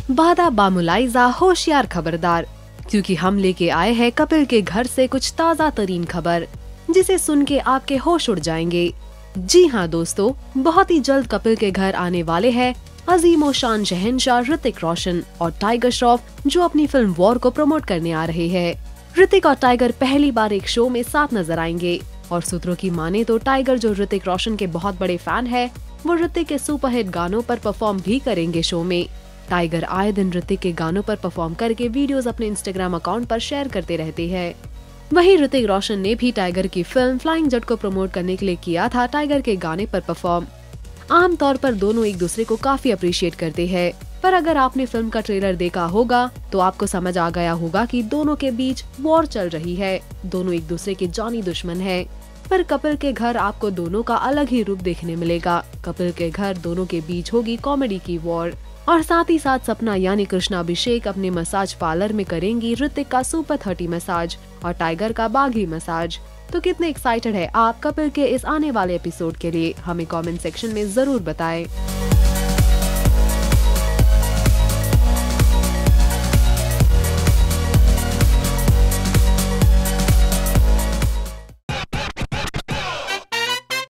बादा बामुलाइजा होशियार खबरदार, क्योंकि हम लेके आए हैं कपिल के घर से कुछ ताज़ा तरीन खबर, जिसे सुन के आपके होश उड़ जाएंगे। जी हाँ दोस्तों, बहुत ही जल्द कपिल के घर आने वाले हैं अजीमो शान शहंशाह ऋतिक रोशन और टाइगर श्रॉफ, जो अपनी फिल्म वॉर को प्रमोट करने आ रहे हैं। ऋतिक और टाइगर पहली बार एक शो में साथ नजर आएंगे और सूत्रों की माने तो टाइगर, जो ऋतिक रोशन के बहुत बड़े फैन है, वो ऋतिक के सुपरहिट गानों पर परफॉर्म भी करेंगे शो में। टाइगर आए दिन ऋतिक के गानों पर परफॉर्म करके वीडियोस अपने इंस्टाग्राम अकाउंट पर शेयर करते रहते हैं। वहीं ऋतिक रोशन ने भी टाइगर की फिल्म फ्लाइंग जट को प्रमोट करने के लिए किया था टाइगर के गाने पर परफॉर्म। आमतौर पर दोनों एक दूसरे को काफी अप्रिशिएट करते हैं, पर अगर आपने फिल्म का ट्रेलर देखा होगा तो आपको समझ आ गया होगा कि दोनों के बीच वॉर चल रही है। दोनों एक दूसरे के जानी दुश्मन हैं। पर कपिल के घर आपको दोनों का अलग ही रूप देखने मिलेगा। कपिल के घर दोनों के बीच होगी कॉमेडी की वॉर, और साथ ही साथ सपना यानी कृष्णा अभिषेक अपने मसाज पार्लर में करेंगी ऋतिक का सुपर 30 मसाज और टाइगर का बागी मसाज। तो कितने एक्साइटेड है आप कपिल के इस आने वाले एपिसोड के लिए? हमें कमेंट सेक्शन में जरूर बताएं।